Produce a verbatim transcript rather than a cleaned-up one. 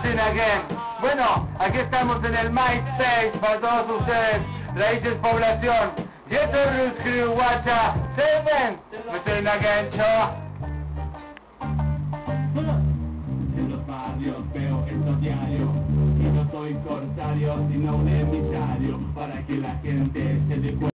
Missing Again. Bueno, aquí estamos en el MySpace para todos ustedes, Raíces Población. Y esto es Roots Crew, guacha. Seven, Missing Again, show. En los barrios veo esto diario, y no soy corsario, sino un emisario, para que la gente se dé cuenta.